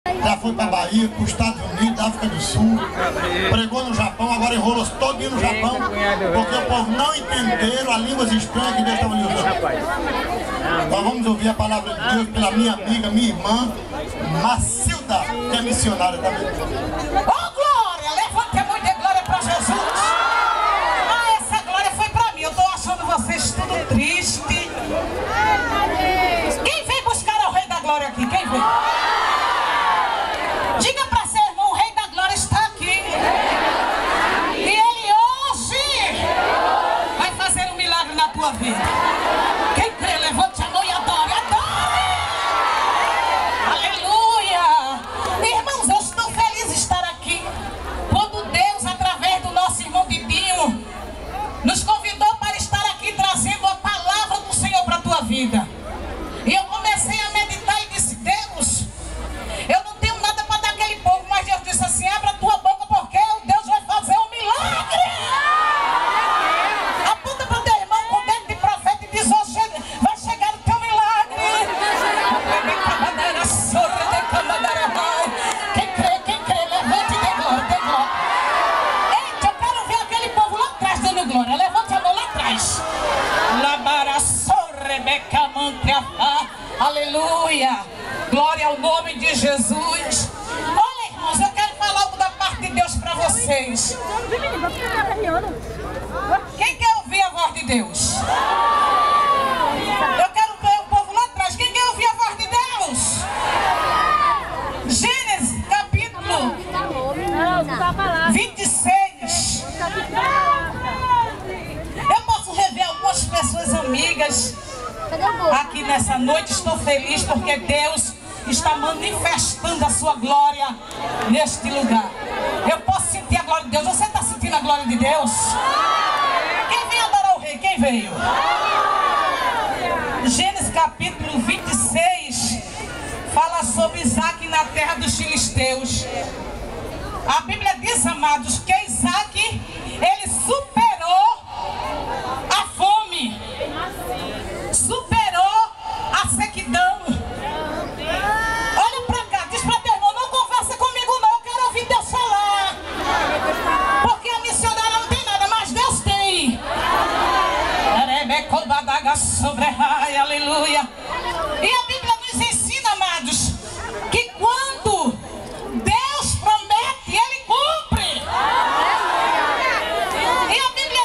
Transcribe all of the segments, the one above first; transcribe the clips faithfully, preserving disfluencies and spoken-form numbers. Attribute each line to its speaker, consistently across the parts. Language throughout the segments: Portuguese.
Speaker 1: Já foi para Bahia, para os Estados Unidos, África do Sul, pregou no Japão, agora enrolou todinho no Japão, porque o povo não entenderam as línguas estranhas que Deus estava lhe usando. Nós vamos ouvir a palavra de Deus pela minha amiga, minha irmã, Macilda, que é missionária também.
Speaker 2: Oh, glória! Levante a mão de glória para Jesus! Ah, essa glória foi para mim. Eu estou achando vocês tudo triste. Quem vem buscar o Rei da Glória aqui? Quem vem? Diga para seu irmão, o Rei da Glória está aqui. E Ele hoje vai fazer um milagre na tua vida. Quem crê, levante a mão e adore, adore! Aleluia! Irmãos, eu estou feliz de estar aqui. Quando Deus, através do nosso irmão Bibinho, nos convidou para estar aqui trazendo a palavra do Senhor para a tua vida. E eu comecei a meditar e disse, Deus, eu não tenho nada para dar àquele povo, mas Deus disse assim, abra a tua boca porque Deus vai fazer um milagre. Aponta para o teu irmão com o dedo de profeta e diz, oh, chega, vai chegar o teu milagre. Quem crê, quem crê, levante e dê glória, dê glória. Eita, eu quero ver aquele povo lá atrás dando glória, levante a mão lá atrás. Aleluia, glória ao nome de Jesus. Olha, irmãos, eu quero falar algo da parte de Deus para vocês. Quem quer ouvir a voz de Deus? Eu quero ver o povo lá atrás. Quem quer ouvir a voz de Deus? Gênesis capítulo vinte e seis. Eu posso rever algumas pessoas amigas aqui nessa noite. Estou feliz porque Deus está manifestando a sua glória neste lugar. Eu posso sentir a glória de Deus. Você está sentindo a glória de Deus? Quem veio adorar o Rei? Quem veio? Gênesis capítulo vinte e seis fala sobre Isaac na terra dos filisteus. A Bíblia diz, amados, que Isaac, ele superou a fome, superou a sequidão. Olha pra cá, diz pra teu irmão, não conversa comigo não, eu quero ouvir Deus falar. Porque a missionária não tem nada, mas Deus tem. Aleluia. E a Bíblia nos ensina, amados, que quando Deus promete, Ele cumpre. E a Bíblia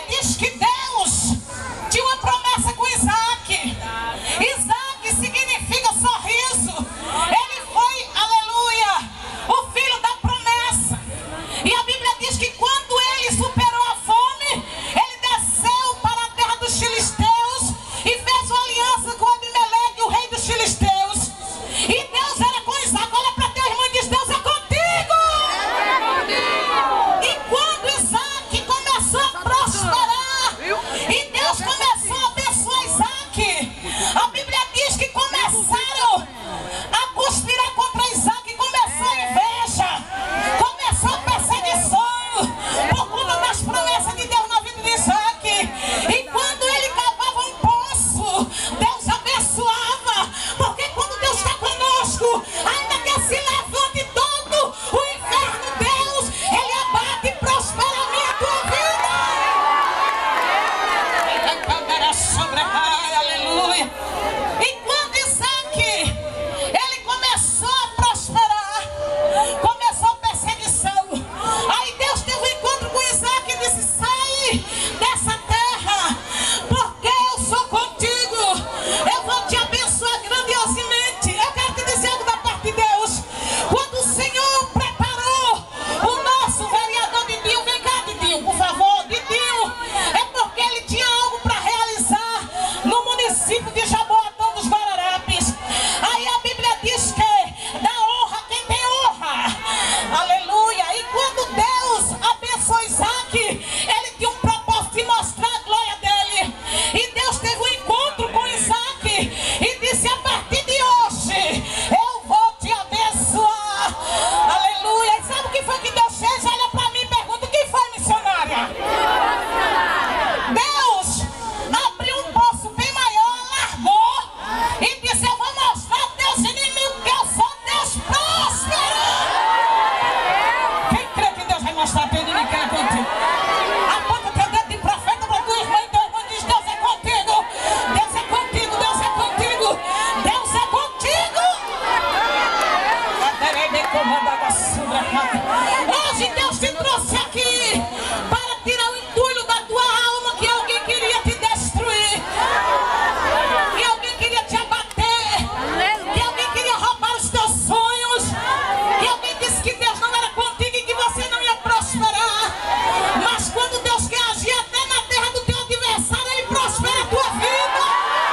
Speaker 2: Hoje Deus te trouxe aqui para tirar o entulho da tua alma, que alguém queria te destruir, que alguém queria te abater, que alguém queria roubar os teus sonhos, que alguém disse que Deus não era contigo e que você não ia prosperar. Mas quando Deus quer agir até na terra do teu adversário, Ele prospera a tua vida.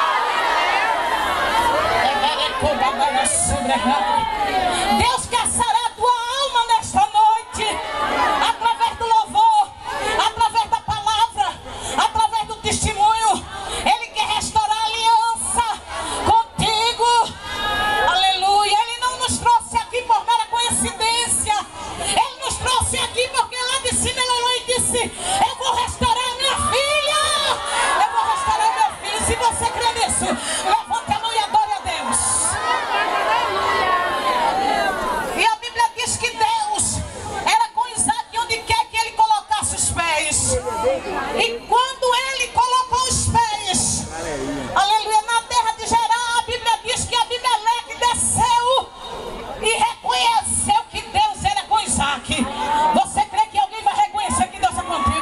Speaker 2: Deus quer sarar a tua alma nesta noite, através do louvor, através da palavra, através do testemunho. Ele quer restaurar a aliança contigo. Aleluia. Ele não nos trouxe aqui por mera coincidência. Ele nos trouxe aqui porque lá de cima ele olhou e disse: eu vou restaurar minha filha, eu vou restaurar meu filho. Se você crê nisso, levante a mão e adore a Deus. E a Bíblia diz que Deus era com Isaac onde quer que ele colocasse os pés. E quando ele colocou os pés, aleluia, na terra de Gerar, a Bíblia diz que Abimeleque desceu e reconheceu que Deus era com Isaac. Você crê que alguém vai reconhecer que Deus é contigo?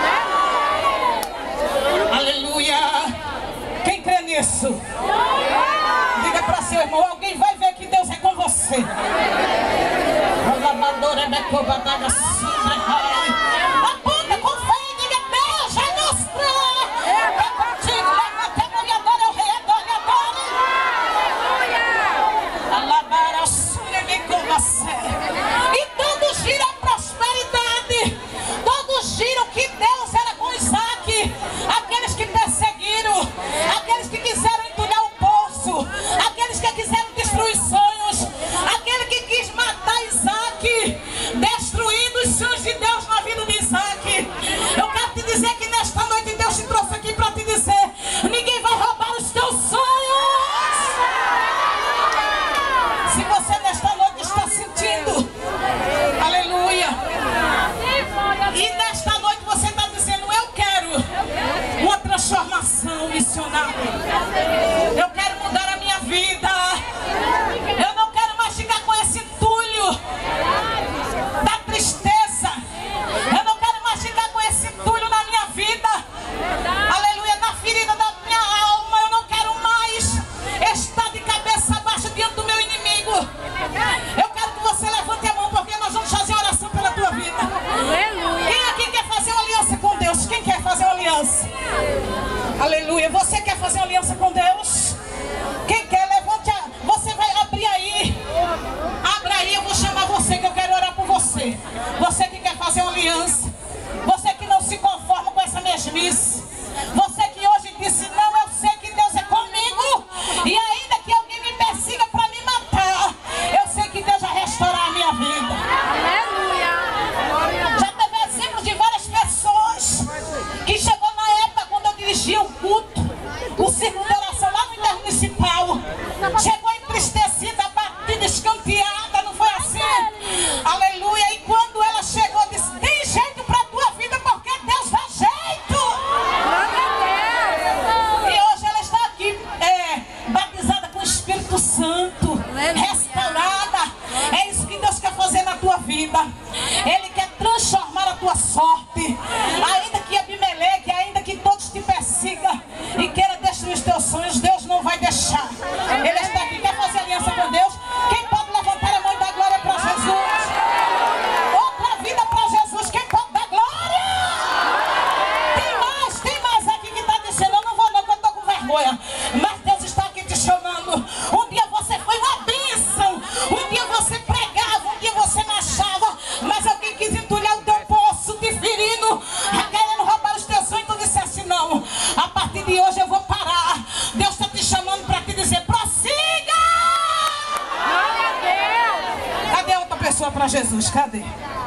Speaker 2: Aleluia. Quem crê nisso? Diga para seu irmão: alguém vai ver que Deus é com você. Aponta com fé e diga: Deus já mostrou. É contigo. Levanta a mão e adora o Rei. Adore, adore. E todos viram a prosperidade. Todos viram que Deus era com Isaac. Aqueles que perseguiram, aqueles que quiseram entulhar o poço, aqueles que quiseram destruir sonhos, aquele que quis matar Isaac, destruindo os sonhos de Deus na vida de Isaac. Eu quero te dizer que nesta noite Deus te trouxe aqui para te dizer: ninguém vai roubar os teus sonhos. Se você nesta noite está sentindo, aleluia, e nesta noite você está dizendo: eu quero uma transformação missionária, eu quero mudar a minha vida, eu não quero mais ficar com esse entulho da tristeza, eu não quero mais ficar com esse entulho na minha vida, aleluia, na ferida da minha alma. Eu não quero mais estar de cabeça baixa diante do meu inimigo. Eu quero que você levante a mão, porque nós vamos fazer oração pela tua vida. Quem aqui quer fazer uma aliança com Deus? Quem quer fazer uma aliança? Aleluia. Você quer fazer uma aliança com Deus? Quem quer, levante a... Você vai abrir aí. Abra aí, eu vou chamar você, que eu quero orar por você. Você que quer fazer uma aliança. Você que não se conforma com essa mesmice. Você que hoje disse: não, eu sei que Deus é comigo, e ainda que alguém me persiga para me matar, eu sei que Deus vai restaurar a minha vida. Já teve exemplos de várias pessoas que chegou na época quando eu dirigia o culto, o círculo de oração lá no Intermunicipal, chegou entristecida, batida, escanteada, não foi assim? Aleluia. E quando ela chegou, disse: tem jeito para a tua vida, porque Deus dá jeito. E hoje ela está aqui é, batizada com o Espírito Santo, restaurada. É isso que Deus quer fazer na tua vida. Ele quer transformar a tua sorte. Ainda que Abimeleque, ainda que todos te persigam e queira destruir os teus sonhos, Deus não vai deixar. Ele está aqui. Quer fazer aliança com Deus? Quem pode levantar a mão e dar glória para Jesus? Outra vida para Jesus. Quem pode dar glória? Tem mais, tem mais aqui que está dizendo: eu não vou não, que eu estou com vergonha. Mas Deus está aqui te chamando. Um dia você foi uma bênção. Um dia você pregava, um dia você marchava, mas alguém quis entulhar o teu poço, te ferindo, querendo roubar os teus sonhos. Tu disseste: não, a partir de hoje eu vou parar. Deus está te chamando para te dizer: prossiga.
Speaker 3: Glória a Deus.
Speaker 2: Cadê a outra pessoa para Jesus? Cadê?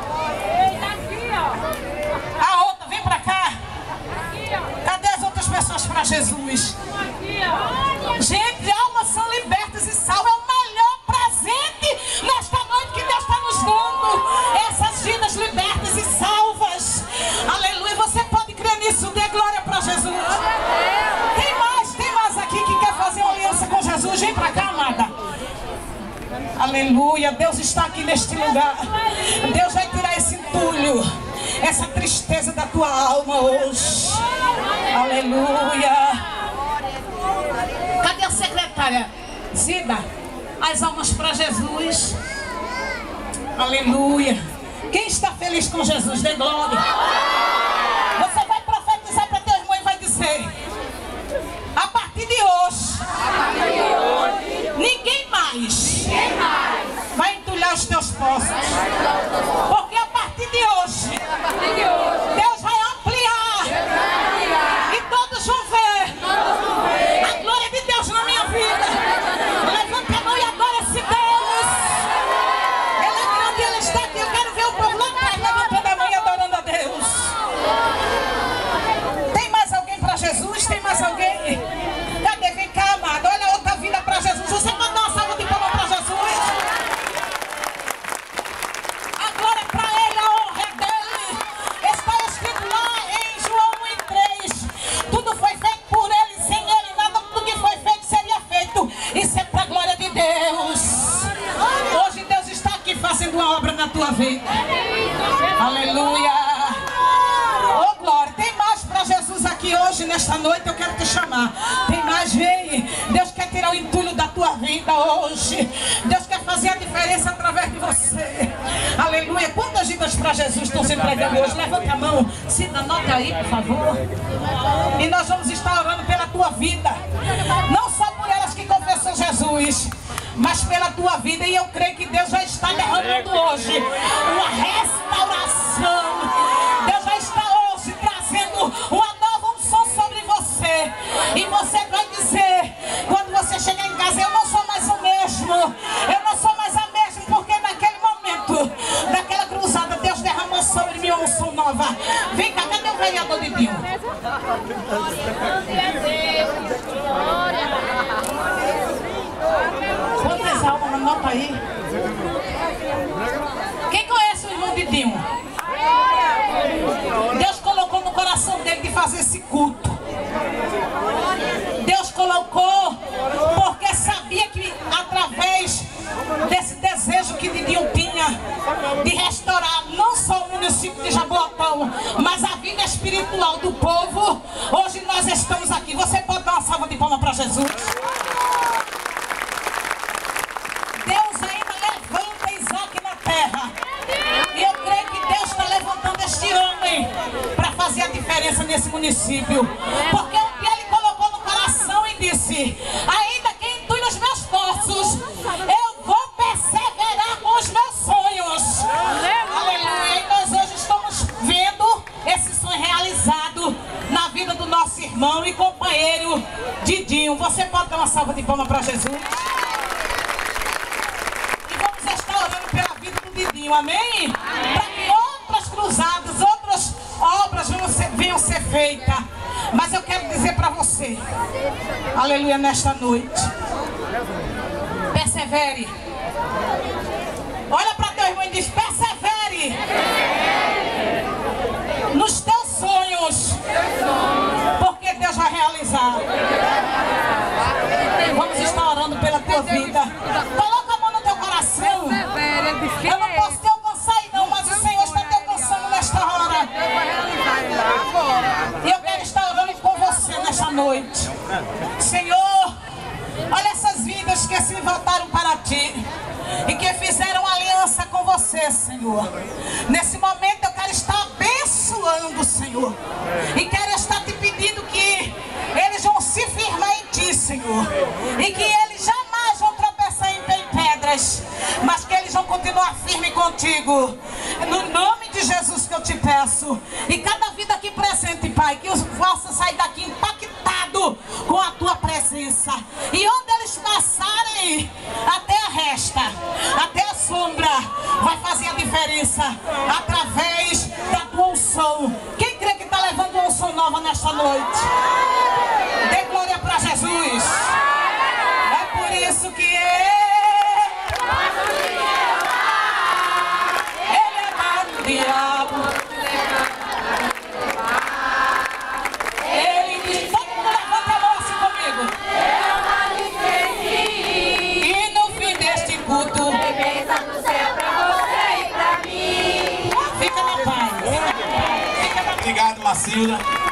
Speaker 2: A outra, vem para cá. Cadê as outras pessoas para Jesus? Gente, almas são libertas e salvas. É o melhor presente nesta noite que Deus está nos dando. Essas vidas libertas e salvas. Aleluia. Você pode crer nisso? Dê glória para Jesus. Tem mais, tem mais aqui que quer fazer uma aliança com Jesus. Vem para cá, amada. Aleluia. Aleluia. Deus está aqui neste lugar. Deus vai tirar esse entulho, essa tristeza da tua alma hoje. Aleluia. Cadê a secretária? Zida, as almas para Jesus. Aleluia. Quem está feliz com Jesus? Dê glória. Você vai profetizar para teu irmão e vai dizer: a partir de hoje, ninguém mais vai entulhar os teus poços. Porque a partir de hoje, Deus vai ampliar. E todos vão ver a glória de Deus na minha vida. Levante a mão e adore esse Deus. Ele é grande, Ele está aqui. Eu quero ver o povo lá atrás levantando a mão e adorando a Deus. Tem mais alguém para Jesus? Tem mais alguém? Cadê? Vem cá, amado. Olha outra vida para Jesus. Você pode dar uma salva de palmas para Jesus? A glória é para Ele, a honra é dele. Está escrito lá em João um e três. Tudo foi feito por Ele, sem Ele nada do que foi feito seria feito. Isso é para a glória de Deus. Hoje Deus está aqui fazendo uma obra na tua vida. Aleluia. Oh, glória. Tem mais para Jesus aqui hoje, nesta noite. Eu quero te chamar. Tem mais, vem. Deus quer tirar o entulho da tua vida hoje. Deus quer fazer a diferença através de você. Aleluia. Quantas vidas para Jesus estão se entregando hoje? Levante a mão. Cida, anota aí, por favor. E nós vamos estar orando pela tua vida. Não só por elas que confessam Jesus, mas pela tua vida. E eu creio que Deus já está derramando hoje uma restauração. Deus já está hoje trazendo uma nova unção sobre você. E você vai dizer, quando você chegar em casa: eu não sou mais o mesmo. Eu não sou mais a mesma, porque naquele momento, daquela cruzada, Deus derramou sobre mim uma unção nova. Vem cá, cadê o vereador de Dinho? Quantas almas? Anota aí. Quem conhece o irmão Didinho? Deus colocou no coração dele de fazer esse culto. Deus colocou porque sabia que através desse desejo que Didinho tinha de restaurar não só o município de Jaboatão, mas a vida espiritual do povo, hoje nós estamos aqui. Você pode dar uma salva de palmas para Jesus? Deus ainda levanta Isaac na terra. E eu creio que Deus está levantando este homem para fazer a diferença nesse município. Porque um dia ele colocou no coração e disse: ainda que entulhe os meus poços, eu vou perseverar com os meus sonhos. Aleluia. E nós hoje estamos vendo esse sonho realizado na vida do nosso irmão e companheiro Didinho. Você pode dar uma salva de palmas para Jesus? Didinho, amém? Para que outras cruzadas, outras obras venham ser, venham ser feitas. Mas eu quero dizer para você, aleluia, nesta noite, persevere. Olha para teu irmão e diz: persevere nos teus sonhos, porque Deus vai realizar. Vamos estar orando pela tua vida. Coloca a mão no teu coração. Eu não posso te alcançar aí não, mas o Senhor está te alcançando nesta hora. E eu quero estar orando com você nesta noite. Senhor, olha essas vidas que se voltaram para ti e que fizeram aliança com você, Senhor. Nesse momento eu quero estar abençoando, Senhor. E quero estar te pedindo que eles vão se firmar em ti, Senhor. E que eles jamais vão tropeçar em pedras, mas que eles vão continuar firme contigo. No nome de Jesus que eu te peço. E cada vida aqui presente, Pai, que os possam sair daqui impactado com a tua presença. E onde eles passarem, até a resta, até a sombra, vai fazer a diferença através da tua unção. Quem crê que está levando uma unção nova nesta noite? Dê glória para Jesus. É por isso que ele diabo. Ele diz: todo mundo levanta a mão assim comigo. E no fim deste culto,
Speaker 4: Macilda.